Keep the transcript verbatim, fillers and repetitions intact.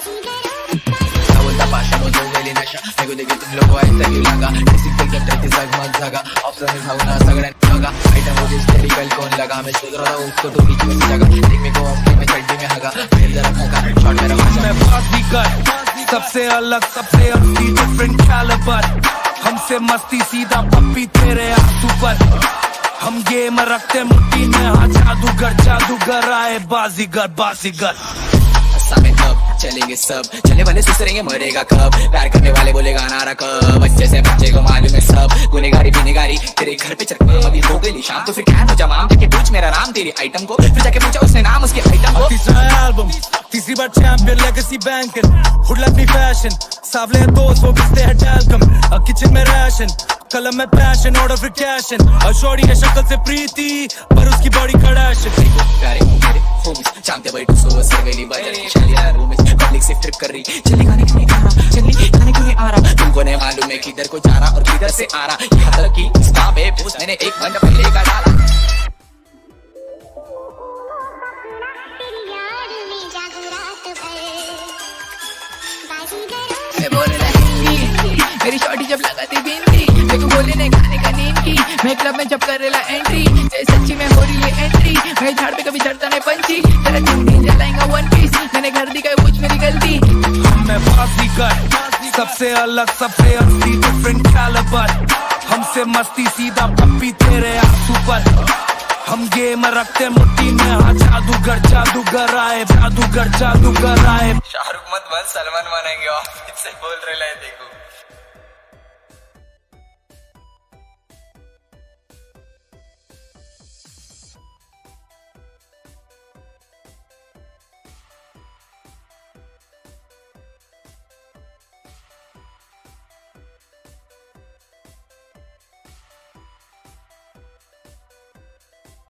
बोलता पाशा मग तो गेली नशा मेगो देखील तुम लोग ऐसा क्यों लगा डिसिप्लिन करते थे जगमग जगा ऑप्शन में भावना सगळ्यांनी बघा आइटम वो हिस्टेरिकल कौन लगा मैं सोच रहा था उसको तो बीच में जगह देख मेरे को अपने में चड्डी में हगा फिर जरा खका शॉट मेरा मैं पास भी कर सबसे अलग सबसे असली डिफरेंट कैलिबर हमसे मस्ती सीधा पप्पी तेरे आंसू पर हम गेम रखते मुट्ठी में हाँ जादूगर जादूगर आए बाजीगर बाजीगर सामने अब चलेंगे सब चलने वाले सुसरेंगे मरेगा कब प्यार करने वाले बोलेगा नारा कब अच्छे से बच्चे को मालूम है सब गुनेगारी बिनेगारी तेरे घर पे चक्कर अभी हो गई शाम तो फिर क्या हो जमाम के पूछ मेरा नाम तेरी आइटम को फिर जाके पूछा उसने नाम उसके आइटम को तीसरा एल्बम तीसरी बार champion legacy banking hood love me fashion सावले दोस्त वो बिस्ते है टैल्कम किचन में राशन कलम में पैशन ऑर्डर फिर कैशन और शॉर्टी है शक्ल से प्रीति पर उसकी बॉडी कड़ाशन प्यारे मेरे होमिस चाहते बैठो सो सवेली बजरी चलिए रूमिस पब्लिक से ट्रिप कर रही चली गाने क्यों नहीं आ रहा चली गाने क्यों नहीं आ रहा तुमको नहीं मालूम है किधर को जा रहा और किधर से आ रहा यहाँ तक की इंस्टा पे पोस्ट मैंने एक घंटा पहले का डाला मैं बोल रहा हिंदी मेरी शॉर्टी जब लगाती बिंदी मेरे को बोले नहीं खाने का नींद की मैं क्लब में जब कर रहा एंट्री जैसे सच्ची में हो रही है एंट्री मैं झाड़ पे कभी चढ़ता नहीं पंची तेरा चुन्नी जलाएंगा वन पीस मैंने घर दी कुछ मेरी गलती मैं बाजीगर सबसे अलग सबसे असली डिफरेंट कैलिबर हमसे मस्ती सीधा पप्पी तेरे आंसू पर हम गेम रखते मुट्ठी में हाँ जादूगर जादूगर आए जादूगर जादूगर आए शाहरुख मत बन सलमान बनेंगे ऑफिस से बोल रहे देखो